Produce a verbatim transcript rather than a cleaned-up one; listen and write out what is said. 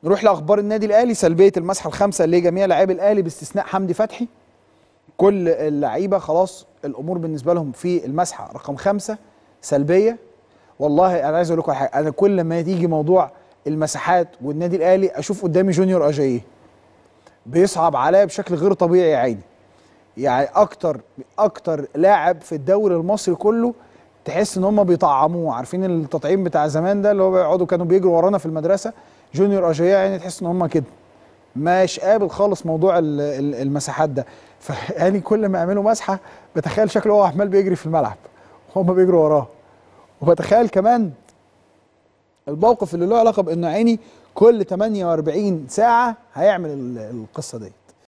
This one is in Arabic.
نروح لاخبار النادي الاهلي. سلبيه المسحه الخامسه لجميع لاعبي الاهلي باستثناء حمدي فتحي. كل اللعيبه خلاص الامور بالنسبه لهم في المسحه رقم خمسه سلبيه. والله انا عايز اقول لكم حاجه، انا كل ما تيجي موضوع المساحات والنادي الاهلي اشوف قدامي جونيور اجاييه بيصعب عليا بشكل غير طبيعي يا عيني. يعني اكتر اكتر لاعب في الدوري المصري كله تحس ان هم بيطعموه، عارفين التطعيم بتاع زمان ده اللي هو بيقعدوا كانوا بيجروا ورانا في المدرسه. جونيور اجاييه يعني تحس ان هم كده مش قابل خالص موضوع المساحات ده. فيعني كل ما يعملوا مسحه بتخيل شكله هو عمال بيجري في الملعب وهم بيجروا وراه. وبتخيل كمان الموقف اللي له علاقه بانه عيني كل ثمانية وأربعين ساعه هيعمل القصه دي.